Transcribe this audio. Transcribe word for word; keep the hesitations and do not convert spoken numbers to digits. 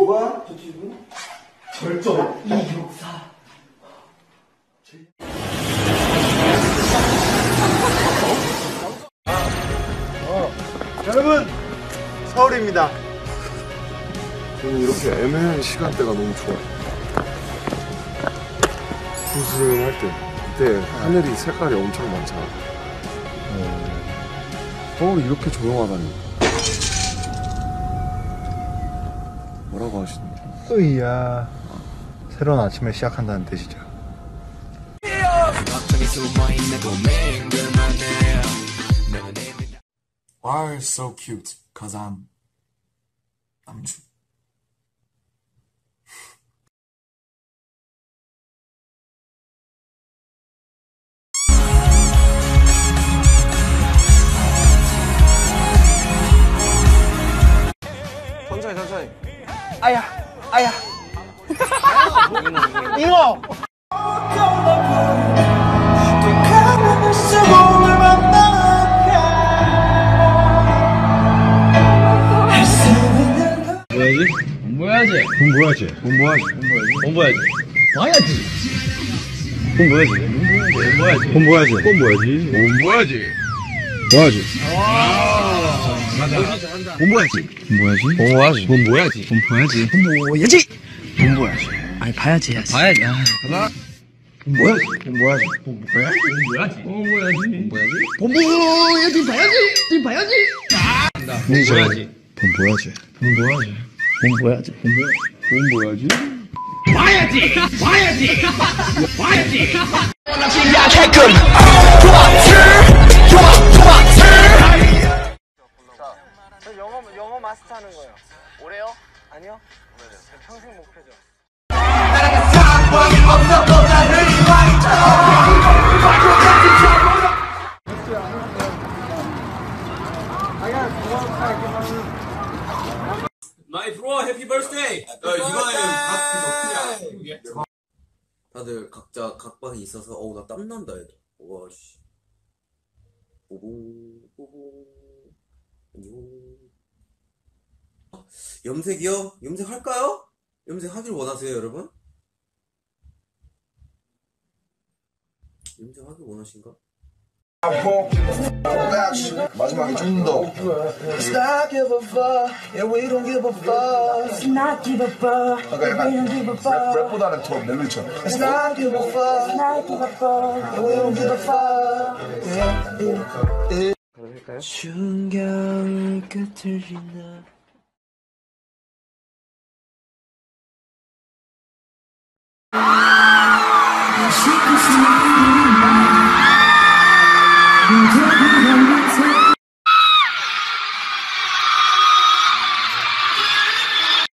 뭐야? 저 친구? 절정 이육사. 어, 여러분 서울입니다. 저는 이렇게 애매한 시간대가 너무 좋아요. 구스윙할 때 그때 하늘이 색깔이 엄청 많잖아. 어... 서울이 이렇게 조용하다니. 뭐라고 하시는지. 으이야, 새로운 아침을 시작한다는 뜻이죠. Why so cute? Cause I'm I'm 천천히 천천히. 아야 아야. 이거. 뭐야지? 돈 모아야지. 돈 모아야지. 돈 모아야지. 봐야지. 돈 모아야지. 돈 모아야지. 돈 모아야지. 돈 모아야지. 돈 모아야지. 모아야지. 맞아. 돈 모아야지. 돈 모아야지. 돈 모아야지. 돈 모아야지. 돈 모아야지. 돈 모아야지. 돈 모아야지. 아니 봐야지. 해야지. 봐야지. 하나. 돈 모아야지. 돈 모아야지. 돈 모아야지. 돈 모아야지. 돈 모아야지. 돈 모아야지. 돈 모아야지. 봐야지. 돈 봐야지. 돈 모아야지. 돈 모아야지. 돈 모아야지. 돈 모아야지. 돈 모아야지. 봐야지. 봐야지. 봐야지. 저 영어 영어 마스터하는 거예요. 올해요? 아니요. 평생 목표죠. 마이 브로 해피 버스데이. 이번에는 다들 각자 각방이 있어서 어우 나 땀난다 얘들. 와씨. 뽀봉 뽀봉. 안녕. 염색이요? 염색 할까요? 염색 하길 원하세요 여러분? 염색 하길 원하신가? 마지막에 좀 더. It's not give a fuck, yeah we don't give a fuck. It's not give a fuck, 그러니까 약간 we don't give a fuck. 랩, 랩보다는 더 멜로디처럼. It's not give a fuck, it's not give a fuck, yeah we don't give a fuck. Yeah, yeah, yeah. 그럼 할까요? 중경 끝을 지나. She could see me.